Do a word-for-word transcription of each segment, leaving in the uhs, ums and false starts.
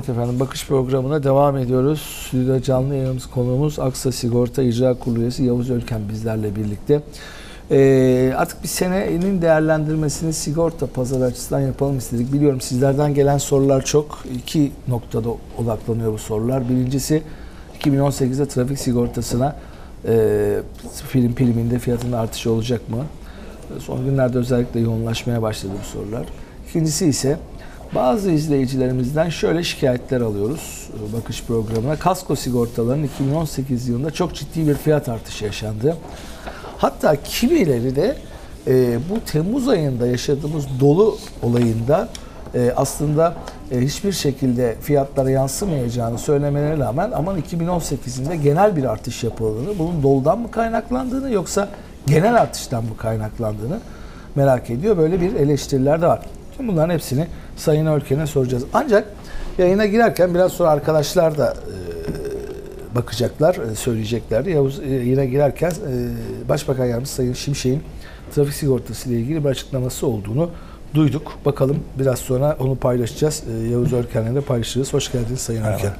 Evet efendim, bakış programına devam ediyoruz. Stüdyoda canlı yayınımız, konuğumuz Aksa Sigorta İcra Kurulu üyesi Yavuz Ölken bizlerle birlikte. Ee, artık bir senenin değerlendirmesini sigorta pazarı açısından yapalım istedik. Biliyorum sizlerden gelen sorular çok. İki noktada odaklanıyor bu sorular. Birincisi iki bin on sekizde trafik sigortasına e, film priminde fiyatının artışı olacak mı? Son günlerde özellikle yoğunlaşmaya başladı bu sorular. İkincisi ise bazı izleyicilerimizden şöyle şikayetler alıyoruz bakış programına. Kasko sigortalarının iki bin on sekiz yılında çok ciddi bir fiyat artışı yaşandı. Hatta kimileri de e, bu Temmuz ayında yaşadığımız dolu olayında e, aslında e, hiçbir şekilde fiyatlara yansımayacağını söylemelerine rağmen aman iki bin on sekizinde genel bir artış yapıldığını, bunun doludan mı kaynaklandığını yoksa genel artıştan mı kaynaklandığını merak ediyor. Böyle bir eleştiriler de var. Şimdi bunların hepsini Sayın Ölken'e soracağız. Ancak yayına girerken biraz sonra arkadaşlar da e, bakacaklar, e, söyleyeceklerdi. Yavuz e, yayına girerken e, Başbakan Yardımcısı Sayın Şimşek'in trafik sigortası ile ilgili bir açıklaması olduğunu duyduk. Bakalım biraz sonra onu paylaşacağız. E, Yavuz Ölken'le de paylaşırız. Hoş geldiniz Sayın Merhaba. Ölken.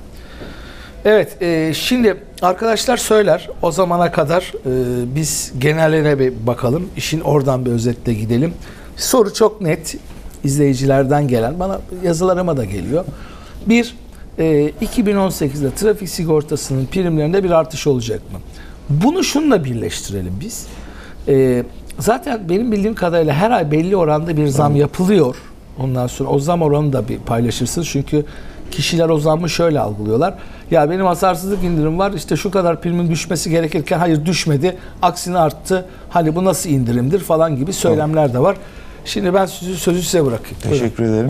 Evet, e, şimdi arkadaşlar söyler. O zamana kadar e, biz geneline bir bakalım. İşin oradan bir özetle gidelim. Soru çok net. İzleyicilerden gelen, bana yazılarıma da geliyor. Bir, e, iki bin on sekizde trafik sigortasının primlerinde bir artış olacak mı? Bunu şununla birleştirelim biz. E, zaten benim bildiğim kadarıyla her ay belli oranda bir zam yapılıyor. Ondan sonra o zam oranını da bir paylaşırsınız. Çünkü kişiler o zammı şöyle algılıyorlar. Ya benim hasarsızlık indirim var, işte şu kadar primin düşmesi gerekirken hayır düşmedi, aksine arttı. Hani bu nasıl indirimdir falan gibi söylemler de var. Şimdi ben sözü, sözü size bırakayım. Teşekkür ederim.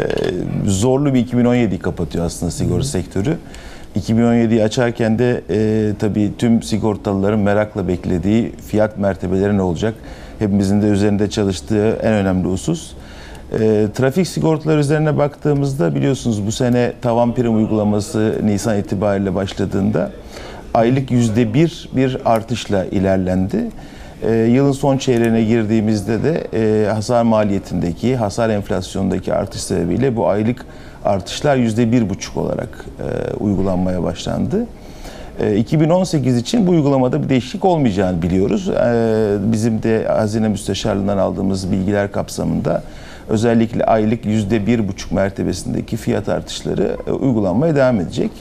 Ee, zorlu bir iki bin on yediyi kapatıyor aslında sigorta Hı. sektörü. iki bin on yediyi açarken de e, tabii tüm sigortalıların merakla beklediği fiyat mertebeleri ne olacak? Hepimizin de üzerinde çalıştığı en önemli husus. E, trafik sigortaları üzerine baktığımızda biliyorsunuz bu sene tavan prim uygulaması Nisan itibariyle başladığında aylık yüzde bir bir artışla ilerlendi. E, yılın son çeyreğine girdiğimizde de e, hasar maliyetindeki, hasar enflasyondaki artış sebebiyle bu aylık artışlar yüzde bir buçuk olarak e, uygulanmaya başlandı. E, iki bin on sekiz için bu uygulamada bir değişiklik olmayacağını biliyoruz. E, bizim de Hazine Müsteşarlığından aldığımız bilgiler kapsamında özellikle aylık yüzde bir buçuk mertebesindeki fiyat artışları e, uygulanmaya devam edecek.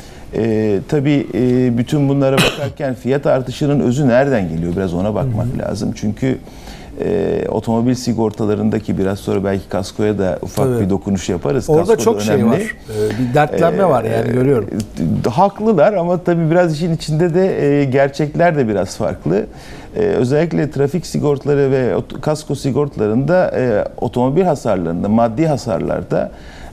Ee, tabii e, bütün bunlara bakarken fiyat artışının özü nereden geliyor? Biraz ona bakmak hı hı. lazım. Çünkü e, otomobil sigortalarındaki biraz sonra belki kaskoya da ufak Tabii. bir dokunuş yaparız. Orada Kasko çok şey var. Ee, bir dertlenme ee, var yani görüyorum. E, haklılar ama tabii biraz işin içinde de e, gerçekler de biraz farklı. E, özellikle trafik sigortaları ve kasko sigortalarında e, otomobil hasarlarında, maddi hasarlarda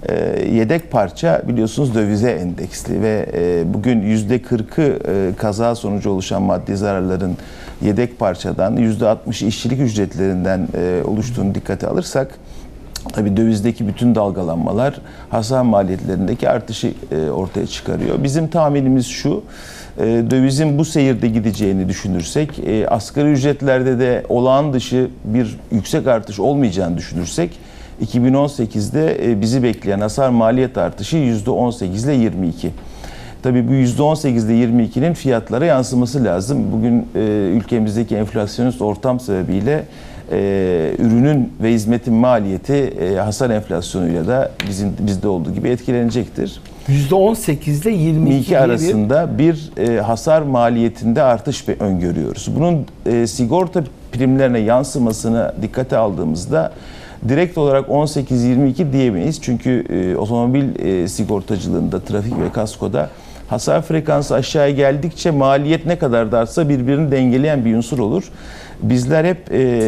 yedek parça biliyorsunuz dövize endeksli ve bugün yüzde kırkı kaza sonucu oluşan maddi zararların yedek parçadan, yüzde altmış işçilik ücretlerinden oluştuğunu dikkate alırsak tabii dövizdeki bütün dalgalanmalar hasar maliyetlerindeki artışı ortaya çıkarıyor. Bizim tahminimiz şu, dövizin bu seyirde gideceğini düşünürsek, asgari ücretlerde de olağan dışı bir yüksek artış olmayacağını düşünürsek, iki bin on sekizde bizi bekleyen hasar maliyet artışı yüzde on sekiz ile yirmi iki. Tabii bu yüzde on sekiz ile yirmi ikinin fiyatlara yansıması lazım. Bugün e, ülkemizdeki enflasyonist ortam sebebiyle e, ürünün ve hizmetin maliyeti e, hasar enflasyonuyla da bizim bizde olduğu gibi etkilenecektir. yüzde on sekiz ile yirmi iki arasında bir e, hasar maliyetinde artış öngörüyoruz. Bunun e, sigorta primlerine yansımasını dikkate aldığımızda direkt olarak on sekiz yirmi iki diyemeyiz. Çünkü e, otomobil e, sigortacılığında, trafik ve kaskoda hasar frekansı aşağıya geldikçe maliyet ne kadar da artsa birbirini dengeleyen bir unsur olur. Bizler hep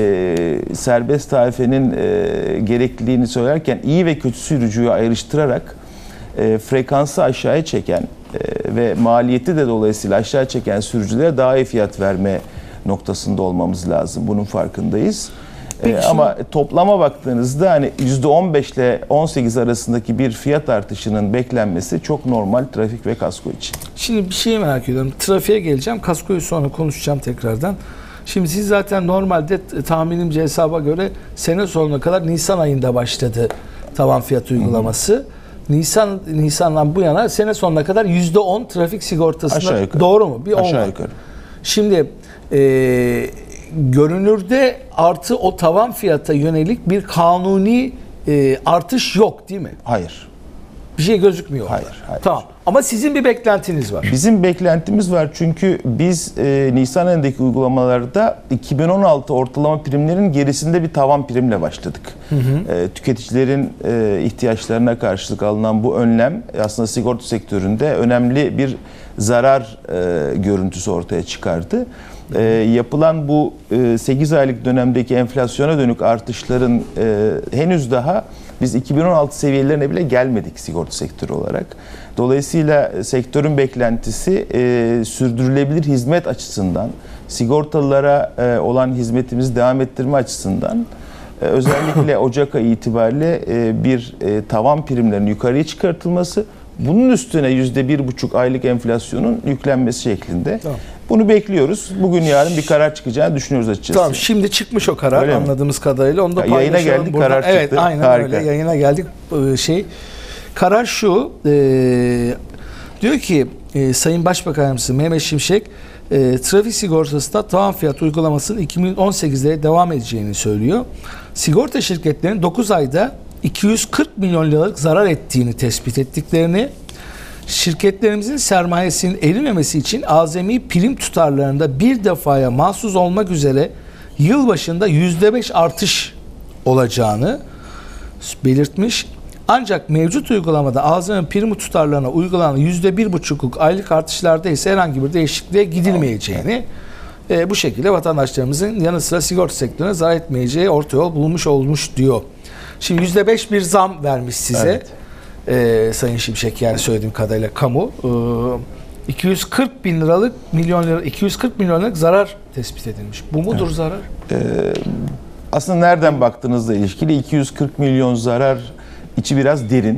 e, serbest tarifenin e, gerekliliğini söylerken iyi ve kötü sürücüyü ayrıştırarak e, frekansı aşağıya çeken e, ve maliyeti de dolayısıyla aşağı çeken sürücülere daha iyi fiyat verme noktasında olmamız lazım. Bunun farkındayız. Ee, ama toplama baktığınızda hani yüzde on beş ile on sekiz arasındaki bir fiyat artışının beklenmesi çok normal trafik ve kasko için. Şimdi bir şeyi merak ediyorum. Trafiğe geleceğim. Kaskoyu sonra konuşacağım tekrardan. Şimdi siz zaten normalde tahminimce hesaba göre sene sonuna kadar Nisan ayında başladı tavan fiyat uygulaması. Hı hı. Nisan Nisan'dan bu yana sene sonuna kadar yüzde on trafik sigortasında, Aşağı yukarı. doğru mu? Bir on Aşağı var. yukarı. Şimdi e, görünürde artı o tavan fiyata yönelik bir kanuni e, artış yok değil mi? Hayır. Bir şey gözükmüyor. Hayır, orada. hayır. Tamam. Ama sizin bir beklentiniz var. Bizim beklentimiz var çünkü biz e, Nisan ayındaki uygulamalarda iki bin on altı ortalama primlerin gerisinde bir tavan primle başladık. Hı hı. E, tüketicilerin e, ihtiyaçlarına karşılık alınan bu önlem aslında sigorta sektöründe önemli bir zarar e, görüntüsü ortaya çıkardı. E, yapılan bu e, sekiz aylık dönemdeki enflasyona dönük artışların e, henüz daha biz iki bin on altı seviyelerine bile gelmedik sigorta sektörü olarak. Dolayısıyla sektörün beklentisi e, sürdürülebilir hizmet açısından, sigortalılara e, olan hizmetimizi devam ettirme açısından e, özellikle Ocak ayı itibariyle e, bir e, tavan primlerinin yukarıya çıkartılması, bunun üstüne yüzde bir buçuk aylık enflasyonun yüklenmesi şeklinde. Tamam. Bunu bekliyoruz. Bugün yarın bir karar çıkacağını düşünüyoruz açıkçası. Tamam, şimdi çıkmış o karar Öyle anladığımız mi? kadarıyla. Onu da ya, yayına geldik, burada. karar çıktı. Evet, aynen Harika. öyle. Yayına geldik. Şey, karar şu. E, diyor ki e, Sayın Başbakan Yardımcısı Mehmet Şimşek e, trafik sigortasında tavan fiyat uygulamasının iki bin on sekizde devam edeceğini söylüyor. Sigorta şirketlerinin dokuz ayda iki yüz kırk milyon liralık zarar ettiğini tespit ettiklerini, şirketlerimizin sermayesinin erimemesi için azami prim tutarlarında bir defaya mahsus olmak üzere yıl başında yüzde beş artış olacağını belirtmiş. Ancak mevcut uygulamada azami prim tutarlarına uygulanan yüzde bir buçukluk aylık artışlarda ise herhangi bir değişikliğe gidilmeyeceğini, e, bu şekilde vatandaşlarımızın yanı sıra sigorta sektörüne zarar etmeyeceği orta yol bulunmuş olmuş diyor. Şimdi yüzde beş bir zam vermiş size. Evet. Ee, Sayın Şimşek, yani söylediğim kadarıyla kamu ee, iki yüz kırk bin liralık milyon lira iki yüz kırk milyon liralık zarar tespit edilmiş. Bu mudur evet. zarar? Ee, aslında nereden baktığınızla ilişkili iki yüz kırk milyon zarar içi biraz derin.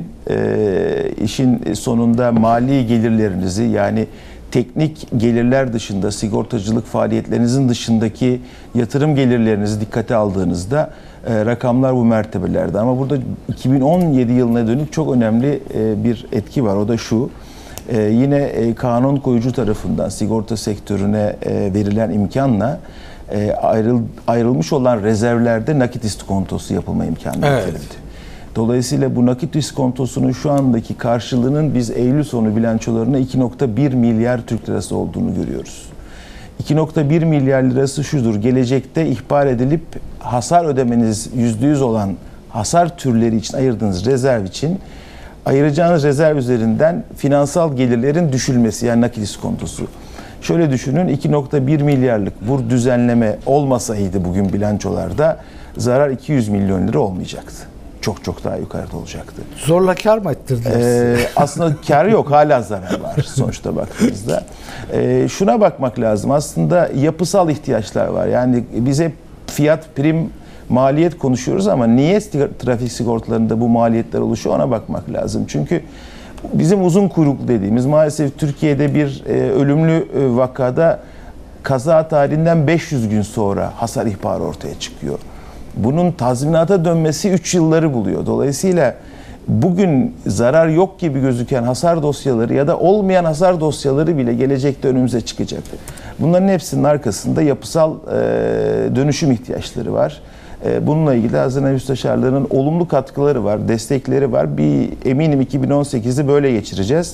Ee, işin sonunda mali gelirlerinizi, yani teknik gelirler dışında, sigortacılık faaliyetlerinizin dışındaki yatırım gelirlerinizi dikkate aldığınızda e, rakamlar bu mertebelerde. Ama burada iki bin on yedi yılına dönük çok önemli e, bir etki var. O da şu: e, yine e, kanun koyucu tarafından sigorta sektörüne e, verilen imkanla e, ayrıl, ayrılmış olan rezervlerde nakit iskontosu yapılma imkanı evet. getirildi. Dolayısıyla bu nakit iskontosunun şu andaki karşılığının biz Eylül sonu bilançolarına iki nokta bir milyar Türk lirası olduğunu görüyoruz. iki nokta bir milyar lirası şudur: gelecekte ihbar edilip hasar ödemeniz yüzde yüz olan hasar türleri için ayırdığınız rezerv için ayıracağınız rezerv üzerinden finansal gelirlerin düşülmesi, yani nakit iskontosu. Şöyle düşünün, iki nokta bir milyarlık bu düzenleme olmasaydı bugün bilançolarda zarar iki yüz milyon lira olmayacaktı. Çok çok daha yukarıda olacaktı. Zorla kar mı ettirdiler ee, aslında kar yok, hala zarar var sonuçta baktığınızda. Ee, şuna bakmak lazım, aslında yapısal ihtiyaçlar var. Yani biz hep fiyat, prim, maliyet konuşuyoruz ama niye trafik sigortalarında bu maliyetler oluşuyor, ona bakmak lazım. Çünkü bizim uzun kuyruklu dediğimiz, maalesef Türkiye'de bir e, ölümlü e, vakada kaza tarihinden beş yüz gün sonra hasar ihbarı ortaya çıkıyor. Bunun tazminata dönmesi üç yılları buluyor. Dolayısıyla bugün zarar yok gibi gözüken hasar dosyaları ya da olmayan hasar dosyaları bile gelecekte önümüze çıkacak. Bunların hepsinin arkasında yapısal e, dönüşüm ihtiyaçları var. E, bununla ilgili Hazine Müsteşarlığı'nın olumlu katkıları var, destekleri var. Bir eminim iki bin on sekizi böyle geçireceğiz.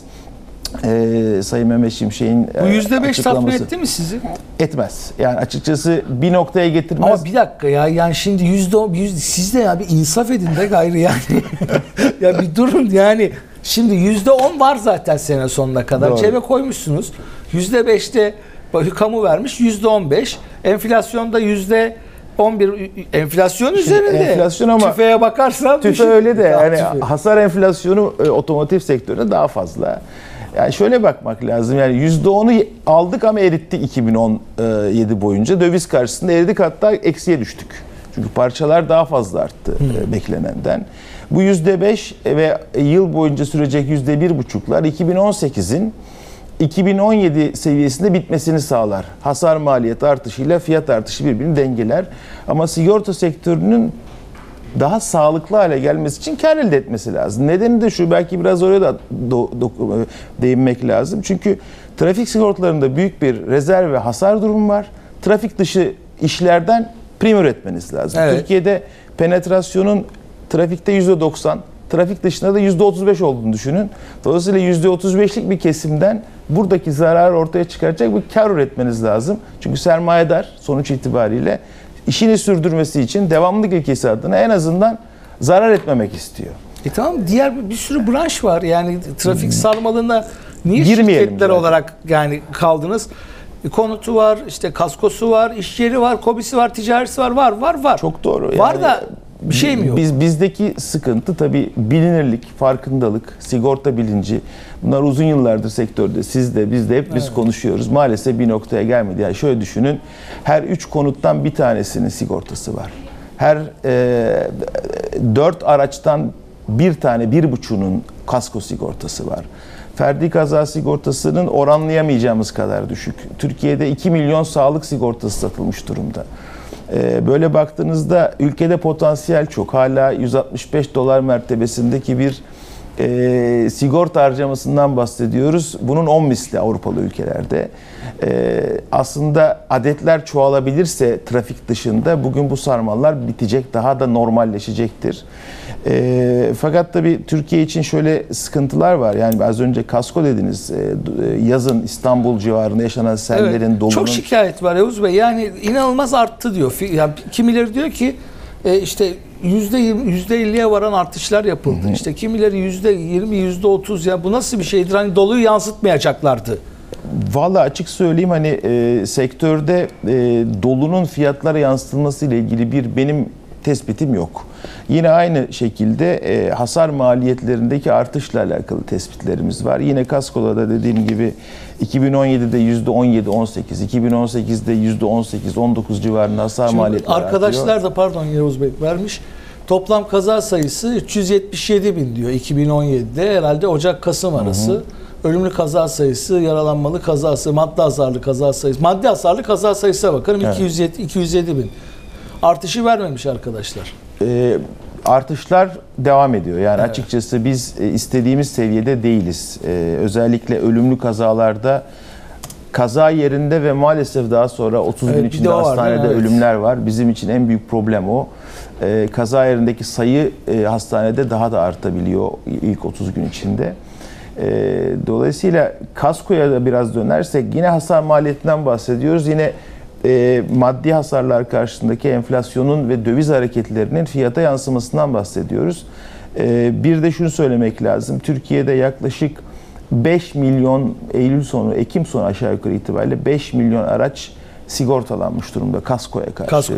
Ee, Sayın Mehmet Şimşek'in bu yüzde beş tatmin etti mi sizi? Etmez. Yani açıkçası bir noktaya getirmez. Ama bir dakika ya, yani şimdi yüzde on, siz de ya bir insaf edin de gayrı yani. Ya bir durun yani. Şimdi yüzde on var zaten sene sonuna kadar. Doğru. Cebe koymuşsunuz. Yüzde beşte kamu vermiş, yüzde on beş. Enflasyonda yüzde on bir enflasyon üzerinde. Enflasyon ama tüfeğe bakarsan tüfe düşün. öyle de yani tüfe. Hasar enflasyonu e, otomotiv sektöründe daha fazla. Yani şöyle bakmak lazım, yani yüzde onu aldık ama erittik iki bin on yedi boyunca. Döviz karşısında eridik, hatta eksiye düştük. Çünkü parçalar daha fazla arttı hmm. beklenenden. Bu yüzde beş ve yıl boyunca sürecek yüzde bir buçuklar iki bin on sekizin iki bin on yedi seviyesinde bitmesini sağlar. Hasar maliyet artışıyla fiyat artışı birbirini dengeler. Ama sigorta sektörünün daha sağlıklı hale gelmesi için kar elde etmesi lazım. Nedeni de şu, belki biraz oraya da do, do, değinmek lazım. Çünkü trafik sigortalarında büyük bir rezerv ve hasar durumu var. Trafik dışı işlerden prim üretmeniz lazım. Evet. Türkiye'de penetrasyonun trafikte yüzde doksan, trafik dışında da yüzde otuz beş olduğunu düşünün. Dolayısıyla yüzde otuz beşlik bir kesimden buradaki zararı ortaya çıkaracak bir kar üretmeniz lazım. Çünkü sermayedar sonuç itibariyle işini sürdürmesi için devamlılık ilkesi adına en azından zarar etmemek istiyor. E tamam, diğer bir, bir sürü branş var. Yani trafik sarmalına niye Girmeyelim şirketler zaten. olarak yani kaldınız? E, konutu var, işte kaskosu var, iş yeri var, kobisi var, ticareti var, var, var, var. Çok doğru. Var Yani da bir şey mi yok? Biz bizdeki sıkıntı tabii bilinirlik, farkındalık, sigorta bilinci. Bunlar uzun yıllardır sektörde. Siz de biz de hep biz Evet. konuşuyoruz. Maalesef bir noktaya gelmedi. Yani şöyle düşünün. Her üç konuttan bir tanesinin sigortası var. Her e, dört araçtan bir tane, bir buçuğunun kasko sigortası var. Ferdi kaza sigortasının oranlayamayacağımız kadar düşük. Türkiye'de iki milyon sağlık sigortası satılmış durumda. Böyle baktığınızda ülkede potansiyel çok. Hala yüz altmış beş dolar mertebesindeki bir e, sigorta harcamasından bahsediyoruz. Bunun on misli Avrupalı ülkelerde. E, aslında adetler çoğalabilirse trafik dışında bugün bu sarmallar bitecek, daha da normalleşecektir. E, fakat tabii Türkiye için şöyle sıkıntılar var. Yani az önce kasko dediniz. E, yazın İstanbul civarında yaşanan sellerin, Evet, dolunun... çok şikayet var Yavuz Bey. Yani inanılmaz arttı diyor. Yani kimileri diyor ki e, işte yüzde yirmi, yüzde elliye varan artışlar yapıldı. Hı hı. İşte kimileri yüzde yirmi, yüzde otuz, ya bu nasıl bir şeydir? Hani doluyu yansıtmayacaklardı. Vallahi açık söyleyeyim, hani e, sektörde e, dolunun fiyatlara yansıtılması ile ilgili bir benim tespitim yok. Yine aynı şekilde e, hasar maliyetlerindeki artışla alakalı tespitlerimiz var. Yine kaskoda da dediğim gibi iki bin on yedide yüzde on yedi on sekiz, iki bin on sekizde yüzde on sekiz on dokuz civarında hasar Şimdi maliyetleri arkadaşlar artıyor. da pardon Yavuz Bey vermiş. Toplam kaza sayısı üç yüz yetmiş yedi bin diyor iki bin on yedide, herhalde Ocak-Kasım arası. Hı hı. Ölümlü kaza sayısı, yaralanmalı kaza sayısı, maddi hasarlı kaza sayısı, maddi hasarlı kaza sayısına bakarım, evet. iki yüz yedi bin. Artışı vermemiş arkadaşlar. Ee, artışlar devam ediyor. Yani evet. Açıkçası biz istediğimiz seviyede değiliz. Ee, özellikle ölümlü kazalarda kaza yerinde ve maalesef daha sonra otuz evet, gün içinde hastanede var, ölümler evet. var. Bizim için en büyük problem o. Ee, kaza yerindeki sayı e, hastanede daha da artabiliyor ilk otuz gün içinde. Ee, dolayısıyla kaskoya da biraz dönersek yine hasar maliyetinden bahsediyoruz. Yine e, maddi hasarlar karşısındaki enflasyonun ve döviz hareketlerinin fiyata yansımasından bahsediyoruz. Ee, bir de şunu söylemek lazım. Türkiye'de yaklaşık beş milyon Eylül sonu, Ekim sonu aşağı yukarı itibariyle beş milyon araç sigortalanmış durumda kaskoya karşı. Kaskoda.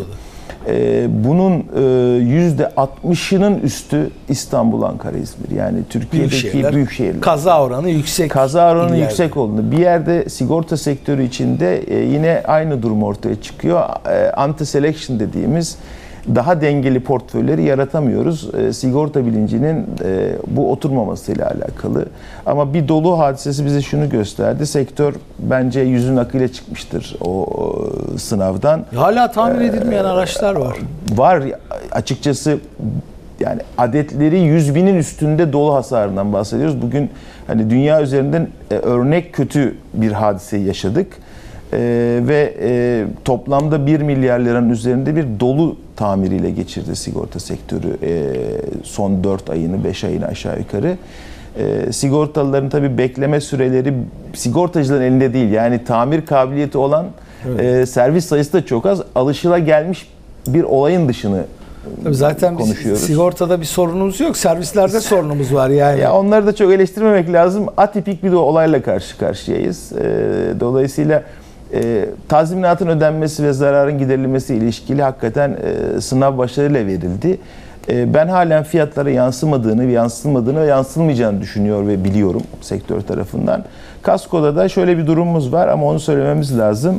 Ee, bunun yüzde altmışının üstü İstanbul, Ankara, İzmir. Yani Türkiye'deki büyük şehirler. Büyük şehirler. Kaza oranı yüksek. Kaza oranı yüksek olduğunu. Bir yerde sigorta sektörü içinde yine aynı durum ortaya çıkıyor. Anti-selection dediğimiz daha dengeli portföyleri yaratamıyoruz. E, sigorta bilincinin e, bu oturmamasıyla alakalı. Ama bir dolu hadisesi bize şunu gösterdi. Sektör bence yüzün akıyla çıkmıştır o, o sınavdan. Hala tamir edilmeyen e, araçlar var. Var. Açıkçası yani adetleri yüz binin üstünde dolu hasarından bahsediyoruz. Bugün hani dünya üzerinden e, örnek kötü bir hadiseyi yaşadık. Ee, ve e, toplamda bir milyar liranın üzerinde bir dolu tamiriyle geçirdi sigorta sektörü e, son dört ayını, beş ayını aşağı yukarı. E, sigortalıların tabii bekleme süreleri sigortacıların elinde değil. Yani tamir kabiliyeti olan evet. e, servis sayısı da çok az. Alışılagelmiş bir olayın dışını tabii zaten konuşuyoruz. Sigortada bir sorunumuz yok. Servislerde sorunumuz var yani. Ya onları da çok eleştirmemek lazım. Atipik bir de olayla karşı karşıyayız. E, dolayısıyla E, tazminatın ödenmesi ve zararın giderilmesi ilişkili hakikaten e, sınav başarıyla verildi. E, ben halen fiyatlara yansımadığını, yansıtılmadığını ve yansıtılmayacağını düşünüyor ve biliyorum sektör tarafından. Kaskoda da şöyle bir durumumuz var ama onu söylememiz lazım.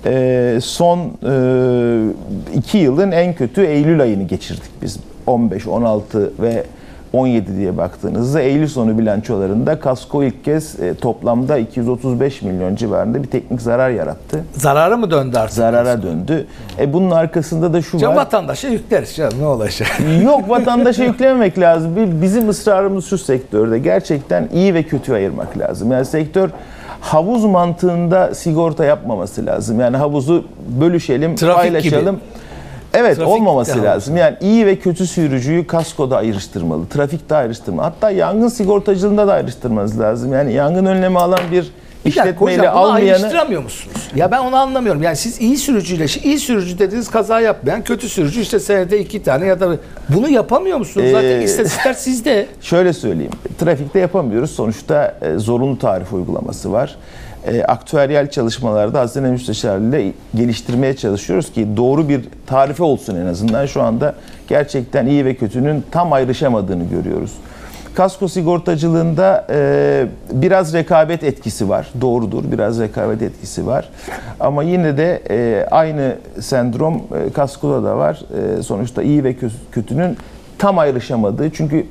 E, son e, iki yılın en kötü Eylül ayını geçirdik biz. on beş, on altı ve on yedi diye baktığınızda Eylül sonu bilançolarında Kasko ilk kez e, toplamda iki yüz otuz beş milyon civarında bir teknik zarar yarattı. Zarara mı döndü artık? Zarara döndü. E, bunun arkasında da şu Canım var. vatandaşa yükleriz canım, ne olacak? Yok, vatandaşa yüklememek lazım. Bizim ısrarımız şu sektörde. Gerçekten iyi ve kötü ayırmak lazım. Yani sektör havuz mantığında sigorta yapmaması lazım. Yani havuzu bölüşelim, Trafik paylaşalım. gibi. Evet, Trafik olmaması de lazım. Yani iyi ve kötü sürücüyü kaskoda ayrıştırmalı, trafikte ayrıştırmalı. Hatta yangın sigortacılığında da ayrıştırmanız lazım. Yani yangın önlemi alan bir Bir dakika işletmeyle hocam, bunu almayanı... ayrıştıramıyor musunuz? Ya ben onu anlamıyorum. Yani siz iyi sürücüyle, iyi sürücü dediğiniz kaza yapmayan, kötü sürücü işte senede iki tane ya da bunu yapamıyor musunuz? Ee, Zaten istatistikler sizde. Şöyle söyleyeyim, trafikte yapamıyoruz. Sonuçta e, zorunlu tarif uygulaması var. E, aktüeryal çalışmalarda Hazine Müsteşarlığı'yla geliştirmeye çalışıyoruz ki doğru bir tarife olsun en azından. Şu anda gerçekten iyi ve kötünün tam ayrışamadığını görüyoruz. Kasko sigortacılığında e, biraz rekabet etkisi var. Doğrudur, biraz rekabet etkisi var. Ama yine de e, aynı sendrom e, kaskoda da var. E, sonuçta iyi ve kötünün tam ayrışamadığı. Çünkü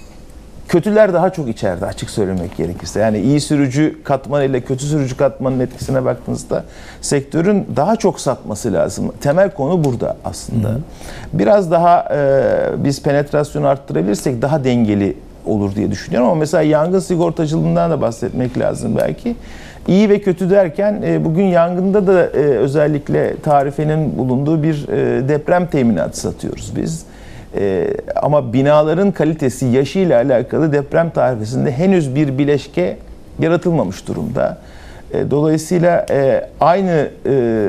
kötüler daha çok içeride, açık söylemek gerekirse. Yani iyi sürücü katmanı ile kötü sürücü katmanının etkisine baktığınızda sektörün daha çok satması lazım. Temel konu burada aslında. Hı hı. Biraz daha e, biz penetrasyonu arttırabilirsek daha dengeli olur diye düşünüyorum. Ama mesela yangın sigortacılığından da bahsetmek lazım belki. İyi ve kötü derken e, bugün yangında da e, özellikle tarifenin bulunduğu bir e, deprem teminatı satıyoruz biz. Ee, ama binaların kalitesi, yaşıyla alakalı deprem tarifesinde henüz bir bileşke yaratılmamış durumda. E, dolayısıyla e, aynı e,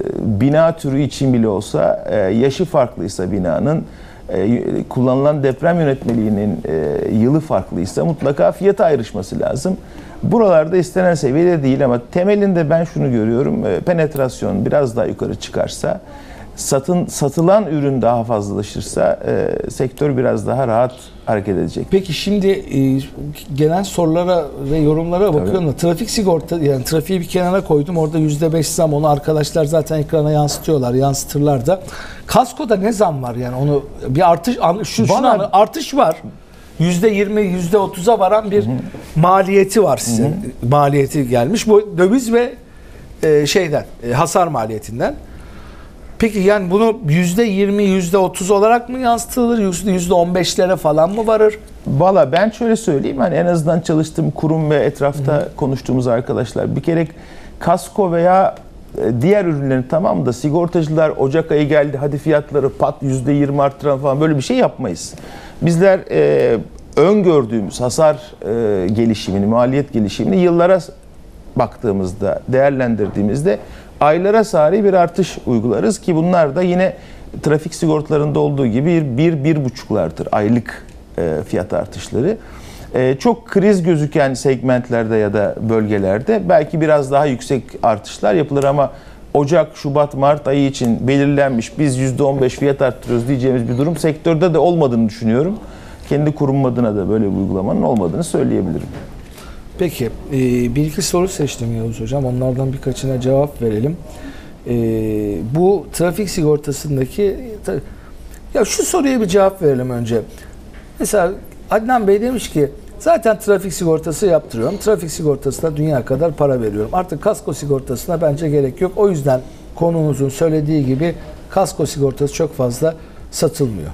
bina türü için bile olsa, e, yaşı farklıysa binanın, e, kullanılan deprem yönetmeliğinin e, yılı farklıysa mutlaka fiyata ayrışması lazım. Buralarda istenen seviyede değil ama temelinde ben şunu görüyorum, e, penetrasyon biraz daha yukarı çıkarsa, Satın, satılan ürün daha fazlalaşırsa e, sektör biraz daha rahat hareket edecek. Peki şimdi e, gelen sorulara ve yorumlara bakıyorum da trafik sigorta, yani trafiği bir kenara koydum, orada yüzde beş zam, onu arkadaşlar zaten ekrana yansıtıyorlar, yansıtırlar da. Kaskoda ne zam var yani, onu bir artış, şu, şuna, Bana, artış var. yüzde yirmi, yüzde otuza varan bir hı hı. maliyeti var sizin. Hı hı. Maliyeti gelmiş. Bu döviz ve e, şeyden, e, hasar maliyetinden. Peki yani bunu yüzde yirmi, yüzde otuz olarak mı yansıtılır? Yüzde on beşlere falan mı varır? Valla ben şöyle söyleyeyim. Hani en azından çalıştığım kurum ve etrafta Hı. konuştuğumuz arkadaşlar. Bir kere kasko veya diğer ürünlerin tamamı da sigortacılar Ocak ayı geldi, hadi fiyatları pat yüzde yirmi arttıralım falan, böyle bir şey yapmayız. Bizler e, öngördüğümüz hasar e, gelişimini, maliyet gelişimini yıllara baktığımızda, değerlendirdiğimizde aylara sari bir artış uygularız ki bunlar da yine trafik sigortalarında olduğu gibi bir, bir buçuklardır aylık e, fiyat artışları. E, çok kriz gözüken segmentlerde ya da bölgelerde belki biraz daha yüksek artışlar yapılır ama Ocak, Şubat, Mart ayı için belirlenmiş biz yüzde on beş fiyat arttırıyoruz diyeceğimiz bir durum sektörde de olmadığını düşünüyorum. Kendi kurum adına da böyle bir uygulamanın olmadığını söyleyebilirim. Peki, bir iki soru seçtim Yavuz Hocam. Onlardan birkaçına cevap verelim. Bu trafik sigortasındaki... Ya şu soruya bir cevap verelim önce. Mesela Adnan Bey demiş ki, zaten trafik sigortası yaptırıyorum. Trafik sigortasına dünya kadar para veriyorum. Artık kasko sigortasına bence gerek yok. O yüzden konumuzun söylediği gibi kasko sigortası çok fazla satılmıyor.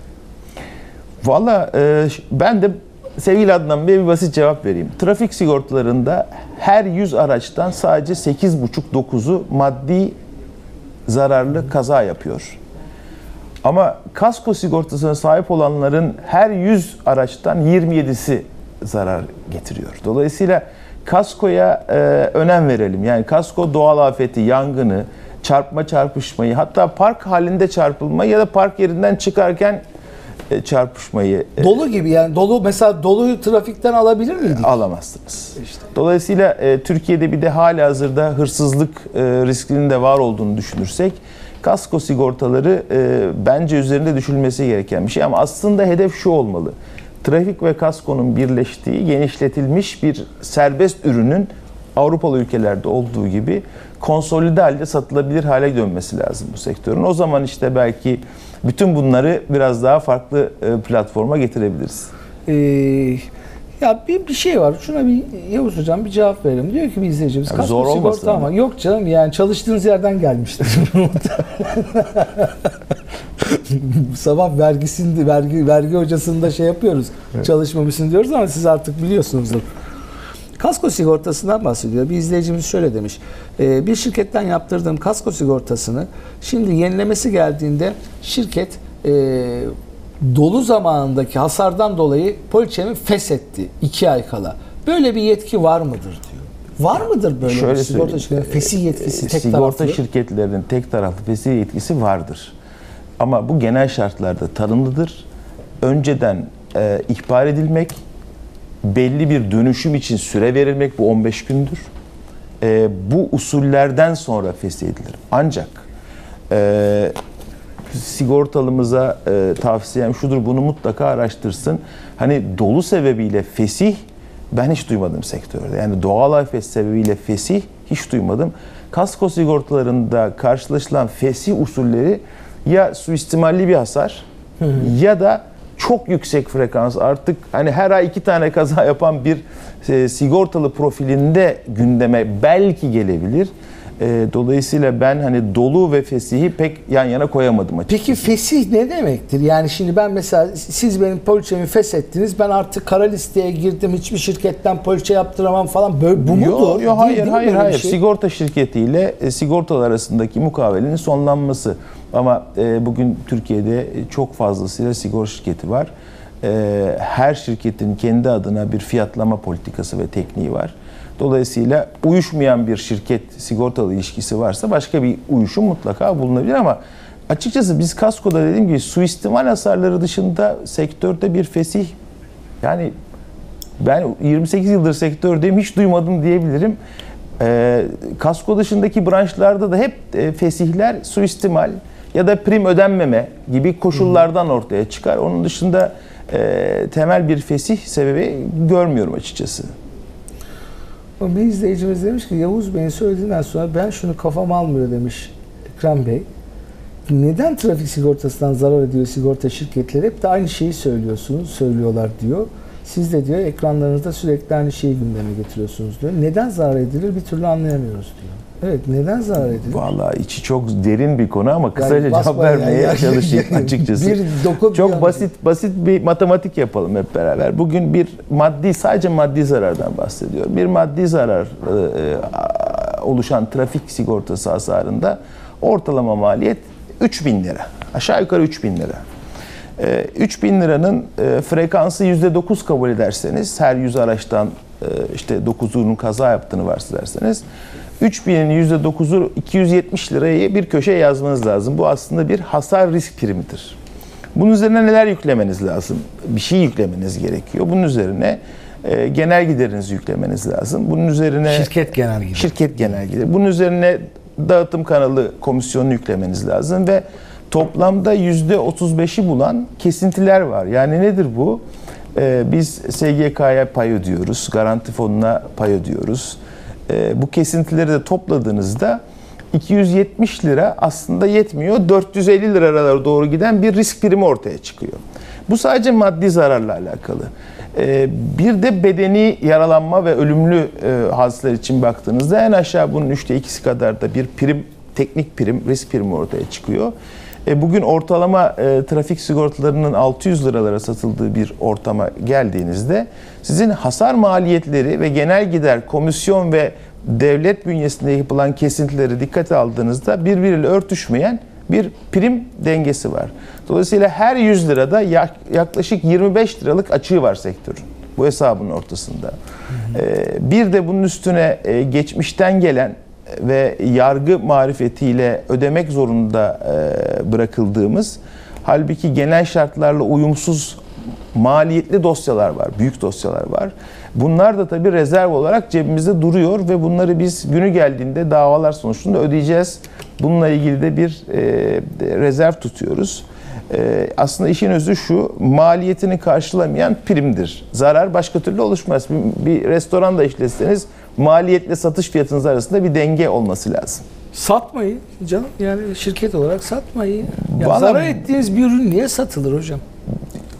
Valla e, ben de sevgili Adnan Bey bir basit cevap vereyim. Trafik sigortalarında her yüz araçtan sadece sekiz buçuk dokuzu maddi zararlı kaza yapıyor. Ama kasko sigortasına sahip olanların her yüz araçtan yirmi yedisi zarar getiriyor. Dolayısıyla kaskoya e, önem verelim. Yani kasko doğal afeti, yangını, çarpma çarpışmayı, hatta park halinde çarpılmayı ya da park yerinden çıkarken çarpışmayı... Dolu gibi yani, dolu mesela doluyu trafikten alabilir miydik? Alamazsınız. İşte. Dolayısıyla e, Türkiye'de bir de halihazırda hırsızlık e, riskinin de var olduğunu düşünürsek kasko sigortaları e, bence üzerinde düşülmesi gereken bir şey ama aslında hedef şu olmalı. Trafik ve kaskonun birleştiği genişletilmiş bir serbest ürünün Avrupalı ülkelerde olduğu gibi konsolide halde satılabilir hale dönmesi lazım bu sektörün. O zaman işte belki bütün bunları biraz daha farklı platforma getirebiliriz. Ee, ya bir, bir şey var. Şuna bir Yavuz Hocam bir cevap verelim. Diyor ki bir izleyicimiz Ya kasko zor olmasın sigorta ama. ama. Yok canım yani çalıştığınız yerden gelmiştir. Sabah vergisinde vergi vergi hocasında şey yapıyoruz. Evet. Çalışmamışsın diyoruz ama siz artık biliyorsunuzdur. Kasko sigortasından bahsediyor. Bir izleyicimiz şöyle demiş. E, bir şirketten yaptırdığım kasko sigortasını şimdi yenilemesi geldiğinde şirket e, dolu zamanındaki hasardan dolayı poliçemi feshetti iki ay kala. Böyle bir yetki var mıdır diyor. Var mıdır böyle Şöyle bir sigorta şirketinin fesih yetkisi tek sigorta taraflı? Sigorta şirketlerinin tek taraflı fesih yetkisi vardır. Ama bu genel şartlarda tanımlıdır. Önceden e, ihbar edilmek, belli bir dönüşüm için süre verilmek, bu on beş gündür. E, bu usullerden sonra fesih edilir. Ancak e, sigortalımıza e, tavsiyem şudur, bunu mutlaka araştırsın. Hani dolu sebebiyle fesih ben hiç duymadım sektörde. Yani doğal afet sebebiyle fesih hiç duymadım. Kasko sigortalarında karşılaşılan fesih usulleri ya suistimalli bir hasar hı hı. ya da çok yüksek frekans, artık hani her ay iki tane kaza yapan bir e, sigortalı profilinde gündeme belki gelebilir. E, dolayısıyla ben hani dolu ve fesihi pek yan yana koyamadım açıkçası. Peki fesih ne demektir? Yani şimdi ben mesela siz benim poliçemi feshettiniz, ben artık kara listeye girdim, hiçbir şirketten poliçe yaptıramam falan, böyle bu yo, mudur? Yok hayır değil, hayır değil hayır. Şey? Sigorta şirketiyle e, sigortalar arasındaki mukavelenin sonlanması. Ama e, bugün Türkiye'de çok fazlasıyla sigorta şirketi var. E, her şirketin kendi adına bir fiyatlama politikası ve tekniği var. Dolayısıyla uyuşmayan bir şirket sigortalı ilişkisi varsa başka bir uyuşum mutlaka bulunabilir ama açıkçası biz kaskoda dediğim gibi suistimal hasarları dışında sektörde bir fesih, yani ben yirmi sekiz yıldır sektördeyim, hiç duymadım diyebilirim. E, kasko dışındaki branşlarda da hep e, fesihler suistimal ya da prim ödenmeme gibi koşullardan ortaya çıkar. Onun dışında e, temel bir fesih sebebi görmüyorum açıkçası. Bir izleyicimiz demiş ki Yavuz Bey'in söylediğinden sonra ben şunu kafam almıyor demiş Ekrem Bey. Neden trafik sigortasından zarar ediyor sigorta şirketleri? Hep de aynı şeyi söylüyorsunuz, söylüyorlar diyor. Siz de diyor ekranlarınızda sürekli aynı şeyi gündeme getiriyorsunuz diyor. Neden zarar edilir bir türlü anlayamıyoruz diyor. Evet, neden zarar edilir? Vallahi içi çok derin bir konu ama kısaca yani cevap vermeye yani. çalışayım açıkçası. bir dokun çok bir basit basit bir matematik yapalım hep beraber. Bugün bir maddi, sadece maddi zarardan bahsediyorum. Bir maddi zarar e, oluşan trafik sigortası hasarında ortalama maliyet üç bin lira. Aşağı yukarı üç bin lira. E, üç bin liranın e, frekansı yüzde dokuz kabul ederseniz, her yüz araçtan e, işte dokuzunun kaza yaptığını varsayarsanız, üç binin yüzde dokuzu iki yüz yetmiş lirayı bir köşeye yazmanız lazım. Bu aslında bir hasar risk primidir. Bunun üzerine neler yüklemeniz lazım? Bir şey yüklemeniz gerekiyor. Bunun üzerine e, genel giderinizi yüklemeniz lazım. Bunun üzerine şirket genel gideri. Şirket genel gideri. Bunun üzerine dağıtım kanalı komisyonunu yüklemeniz lazım ve toplamda yüzde otuz beşi bulan kesintiler var. Yani nedir bu? Ee, biz S G K'ya pay ödüyoruz, garanti fonuna pay ödüyoruz. Ee, bu kesintileri de topladığınızda iki yüz yetmiş lira aslında yetmiyor. dört yüz elli liralara doğru giden bir risk primi ortaya çıkıyor. Bu sadece maddi zararla alakalı. Ee, bir de bedeni yaralanma ve ölümlü e, hadisler için baktığınızda en aşağı bunun üçte ikisi kadar da bir prim, teknik prim, risk primi ortaya çıkıyor. E, bugün ortalama e, trafik sigortalarının altı yüz liralara satıldığı bir ortama geldiğinizde sizin hasar maliyetleri ve genel gider, komisyon ve devlet bünyesinde yapılan kesintileri dikkate aldığınızda birbiriyle örtüşmeyen bir prim dengesi var. Dolayısıyla her yüz lirada yaklaşık yirmi beş liralık açığı var sektörün. Bu hesabın ortasında. Hı hı. Bir de bunun üstüne geçmişten gelen ve yargı marifetiyle ödemek zorunda bırakıldığımız, halbuki genel şartlarla uyumsuz maliyetli dosyalar var, büyük dosyalar var. Bunlar da tabii rezerv olarak cebimizde duruyor ve bunları biz günü geldiğinde davalar sonucunda ödeyeceğiz. Bununla ilgili de bir e, rezerv tutuyoruz. E, aslında işin özü şu, maliyetini karşılamayan primdir. Zarar başka türlü oluşmaz. Bir, bir restoranda işletseniz maliyetle satış fiyatınız arasında bir denge olması lazım. Satmayın canım, yani şirket olarak satmayın. Yani Vallahi, zarar ettiğiniz bir ürün niye satılır hocam?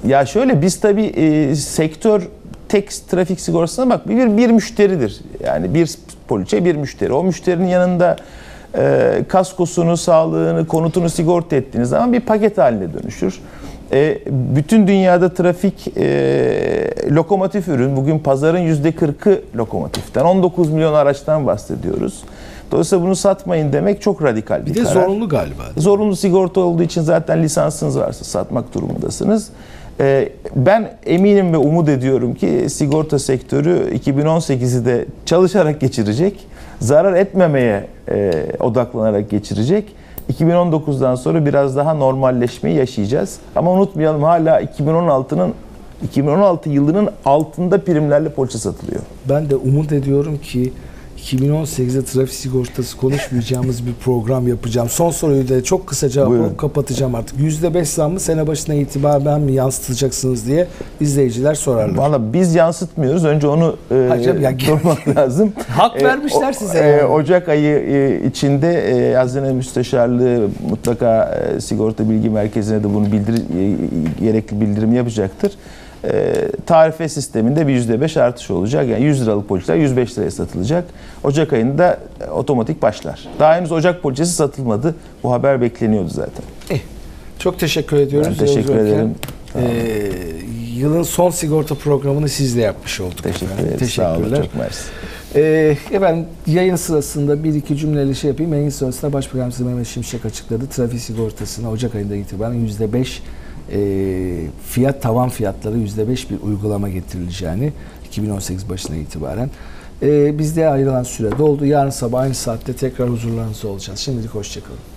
Ya şöyle, biz tabii e, sektör tek trafik sigortasına bak bir, bir müşteridir. Yani bir poliçe bir müşteri. O müşterinin yanında e, kaskosunu, sağlığını, konutunu sigorta ettiğiniz zaman bir paket haline dönüşür. E, bütün dünyada trafik e, lokomotif ürün. Bugün pazarın yüzde kırkı lokomotiften. on dokuz milyon araçtan bahsediyoruz. Dolayısıyla bunu satmayın demek çok radikal bir, bir de karar. zorunlu galiba. Zorunlu sigorta olduğu için zaten lisansınız varsa satmak durumundasınız. Ee, ben eminim ve umut ediyorum ki sigorta sektörü iki bin on sekizi de çalışarak geçirecek, zarar etmemeye e, odaklanarak geçirecek. iki bin on dokuzdan sonra biraz daha normalleşmeyi yaşayacağız. Ama unutmayalım, hala iki bin on altının iki bin on altı yılının altında primlerle poliçe satılıyor. Ben de umut ediyorum ki iki bin on sekizde trafik sigortası konuşmayacağımız bir program yapacağım. Son soruyu da çok kısa cevaplayıp kapatacağım artık. yüzde beş zammı sene başına itibaren mi yansıtacaksınız diye izleyiciler sorarlar. Valla biz yansıtmıyoruz. Önce onu e, Hacım, ya, sormak lazım. Hak vermişler e, size. E, Yani. Ocak ayı e, içinde e, Hazine Müsteşarlığı mutlaka e, Sigorta Bilgi Merkezi'ne de bunu bildir, e, gerekli bildirim yapacaktır. E, tarife sisteminde bir yüzde beş artış olacak. Yani yüz liralık poliçeler yüz beş liraya satılacak. Ocak ayında e, otomatik başlar. Daha henüz Ocak poliçesi satılmadı. Bu haber bekleniyordu zaten. Eh, çok teşekkür ediyoruz. Ben teşekkür Yavuz ederim. Ee, yılın son sigorta programını sizle yapmış olduk. Teşekkür efendim. ederim. Sağ olun. Teşekkürler. Çok mersi. Ee, efendim yayın sırasında bir iki cümleyle şey yapayım. Yayın sırasında Başbakanımız Mehmet Şimşek açıkladı. Trafik sigortasına Ocak ayında itibaren yüzde beş e, fiyat tavan fiyatları yüzde beş bir uygulama getirileceğini iki bin on sekiz başına itibaren. Ee, bizde ayrılan süre doldu. Yarın sabah aynı saatte tekrar huzurlarınızda olacağız. Şimdilik hoşçakalın.